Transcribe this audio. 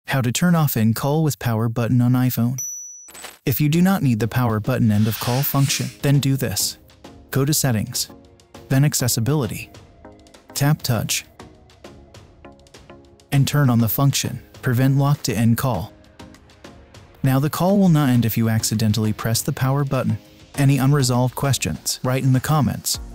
How to turn off end call with power button on iPhone. If you do not need the power button end of call function, then do this. Go to Settings, then Accessibility, tap Touch, and turn on the function Prevent Lock to End Call. Now the call will not end if you accidentally press the power button. Any unresolved questions, write in the comments.